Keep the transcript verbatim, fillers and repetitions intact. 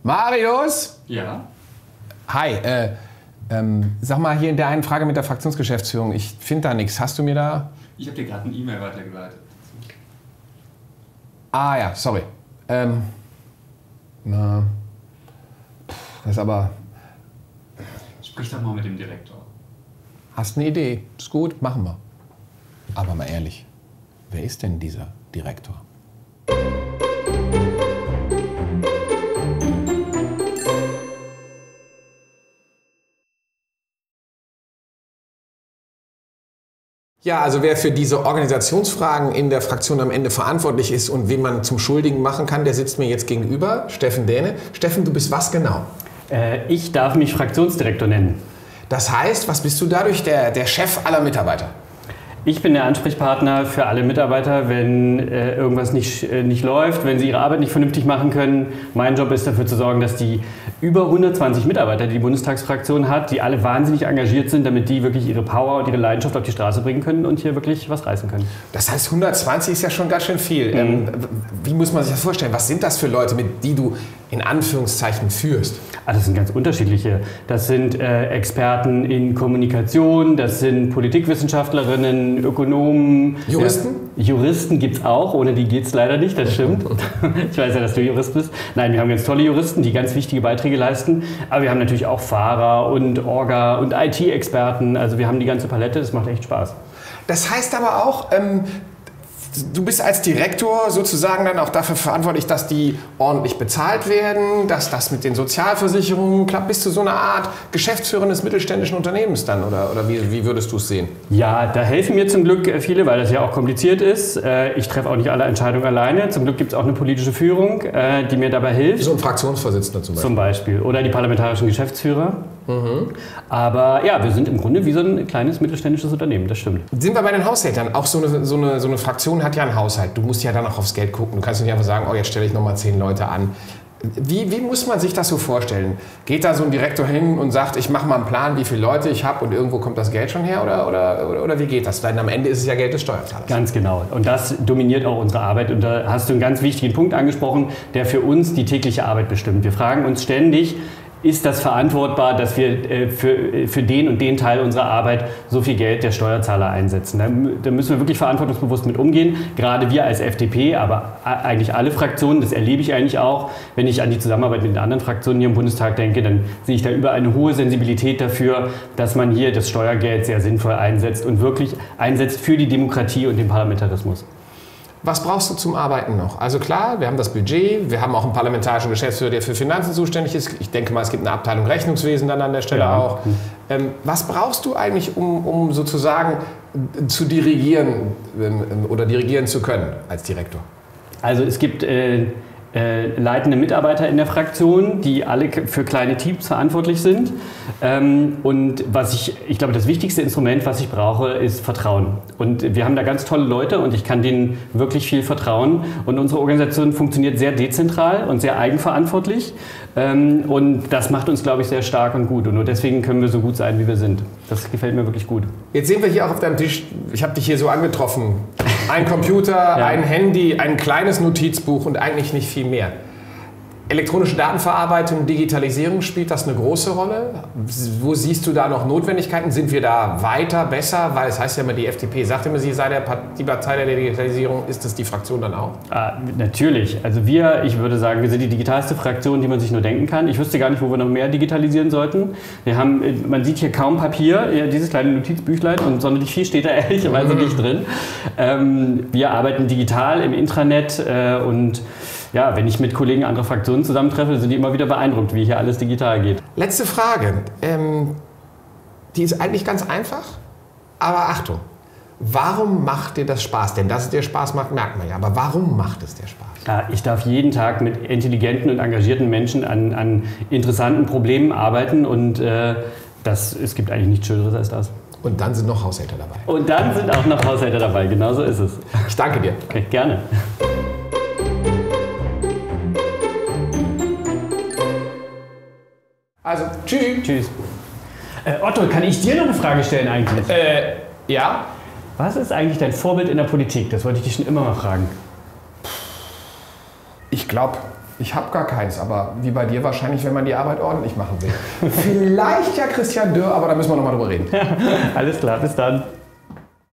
Marius? Ja? Hi, äh, ähm, sag mal hier in der einen Frage mit der Fraktionsgeschäftsführung. Ich finde da nichts. Hast du mir da... Ich habe dir gerade eine E-Mail weitergeleitet. Ah ja, sorry. Ähm, na, das ist aber... Sprich doch mal mit dem Direktor. Hast eine Idee? Ist gut, machen wir. Aber mal ehrlich, wer ist denn dieser Direktor? Ja, also wer für diese Organisationsfragen in der Fraktion am Ende verantwortlich ist und wen man zum Schuldigen machen kann, der sitzt mir jetzt gegenüber, Steffen Dähne. Steffen, du bist was genau? Äh, ich darf mich Fraktionsdirektor nennen. Das heißt, was bist du dadurch, der, der Chef aller Mitarbeiter? Ich bin der Ansprechpartner für alle Mitarbeiter, wenn äh, irgendwas nicht, äh, nicht läuft, wenn sie ihre Arbeit nicht vernünftig machen können. Mein Job ist dafür zu sorgen, dass die über hundertzwanzig Mitarbeiter, die die Bundestagsfraktion hat, die alle wahnsinnig engagiert sind, damit die wirklich ihre Power und ihre Leidenschaft auf die Straße bringen können und hier wirklich was reißen können. Das heißt, hundertzwanzig ist ja schon ganz schön viel. Mhm. Ähm, wie muss man sich das vorstellen? Was sind das für Leute, mit die du in Anführungszeichen führst? Ah, das sind ganz unterschiedliche. Das sind äh, Experten in Kommunikation, das sind Politikwissenschaftlerinnen, Ökonomen. Juristen? Ja, Juristen gibt es auch, ohne die geht es leider nicht, das stimmt. Ich weiß ja, dass du Jurist bist. Nein, wir haben ganz tolle Juristen, die ganz wichtige Beiträge leisten. Aber wir haben natürlich auch Fahrer und Orga und I T-Experten. Also wir haben die ganze Palette, das macht echt Spaß. Das heißt aber auch, ähm, du bist als Direktor sozusagen dann auch dafür verantwortlich, dass die ordentlich bezahlt werden, dass das mit den Sozialversicherungen klappt. Bist du so eine Art Geschäftsführer des mittelständischen Unternehmens dann? Oder, oder wie, wie würdest du es sehen? Ja, da helfen mir zum Glück viele, weil das ja auch kompliziert ist. Ich treffe auch nicht alle Entscheidungen alleine. Zum Glück gibt es auch eine politische Führung, die mir dabei hilft. So ein Fraktionsvorsitzender zum Beispiel. Zum Beispiel. Oder die parlamentarischen Geschäftsführer. Mhm. Aber ja, wir sind im Grunde wie so ein kleines mittelständisches Unternehmen, das stimmt. Sind wir bei den Haushältern? Auch so eine, so eine, so eine Fraktion hat ja einen Haushalt. Du musst ja dann auch aufs Geld gucken. Du kannst nicht einfach sagen, oh, jetzt stelle ich nochmal zehn Leute an. Wie, wie muss man sich das so vorstellen? Geht da so ein Direktor hin und sagt, ich mache mal einen Plan, wie viele Leute ich habe und irgendwo kommt das Geld schon her? Oder, oder, oder, oder wie geht das? Denn am Ende ist es ja Geld des Steuerzahlers. Ganz genau. Und das dominiert auch unsere Arbeit. Und da hast du einen ganz wichtigen Punkt angesprochen, der für uns die tägliche Arbeit bestimmt. Wir fragen uns ständig, ist das verantwortbar, dass wir äh, für, für den und den Teil unserer Arbeit so viel Geld der Steuerzahler einsetzen? Da, da müssen wir wirklich verantwortungsbewusst mit umgehen. Gerade wir als F D P, aber eigentlich alle Fraktionen, das erlebe ich eigentlich auch. Wenn ich an die Zusammenarbeit mit den anderen Fraktionen hier im Bundestag denke, dann sehe ich da überall eine hohe Sensibilität dafür, dass man hier das Steuergeld sehr sinnvoll einsetzt und wirklich einsetzt für die Demokratie und den Parlamentarismus. Was brauchst du zum Arbeiten noch? Also klar, wir haben das Budget, wir haben auch einen parlamentarischen Geschäftsführer, der für Finanzen zuständig ist. Ich denke mal, es gibt eine Abteilung Rechnungswesen dann an der Stelle ja. auch. Ähm, was brauchst du eigentlich, um, um sozusagen zu dirigieren ähm, oder dirigieren zu können als Direktor? Also es gibt äh, äh, leitende Mitarbeiter in der Fraktion, die alle für kleine Teams verantwortlich sind. Ähm, und was ich, ich glaube, das wichtigste Instrument, was ich brauche, ist Vertrauen. Und wir haben da ganz tolle Leute und ich kann denen wirklich viel vertrauen. Und unsere Organisation funktioniert sehr dezentral und sehr eigenverantwortlich. Ähm, und das macht uns, glaube ich, sehr stark und gut. Und nur deswegen können wir so gut sein, wie wir sind. Das gefällt mir wirklich gut. Jetzt sehen wir hier auch auf deinem Tisch, ich habe dich hier so angetroffen, ein Computer, ja. ein Handy, ein kleines Notizbuch und eigentlich nicht viel mehr. Elektronische Datenverarbeitung, Digitalisierung, spielt das eine große Rolle? Wo siehst du da noch Notwendigkeiten? Sind wir da weiter, besser? Weil es heißt ja immer, die F D P sagt immer, sie sei der Part- die Partei der Digitalisierung. Ist das die Fraktion dann auch? Ah, natürlich. Also wir, ich würde sagen, wir sind die digitalste Fraktion, die man sich nur denken kann. Ich wüsste gar nicht, wo wir noch mehr digitalisieren sollten. Wir haben, man sieht hier kaum Papier, dieses kleine Notizbüchlein, und sonderlich viel steht da ehrlicherweise nicht drin. Ähm, wir arbeiten digital im Intranet äh, und ja, wenn ich mit Kollegen anderer Fraktionen zusammentreffe, sind die immer wieder beeindruckt, wie hier alles digital geht. Letzte Frage. Ähm, die ist eigentlich ganz einfach, aber Achtung. Warum macht dir das Spaß? Denn dass es dir Spaß macht, merkt man ja. Aber warum macht es dir Spaß? Ja, ich darf jeden Tag mit intelligenten und engagierten Menschen an, an interessanten Problemen arbeiten. Und äh, das, es gibt eigentlich nichts Schöneres als das. Und dann sind noch Haushälter dabei. Und dann sind auch noch Haushälter dabei. Genau so ist es. Ich danke dir. Okay, gerne. Also, tschüss. Tschüss. Äh, Otto, kann ich dir noch eine Frage stellen eigentlich? Äh, ja? Was ist eigentlich dein Vorbild in der Politik? Das wollte ich dich schon immer mal fragen. Ich glaube, Ich habe gar keins, aber wie bei dir wahrscheinlich, wenn man die Arbeit ordentlich machen will. Vielleicht ja Christian Dürr, aber da müssen wir noch mal drüber reden. Alles klar, bis dann.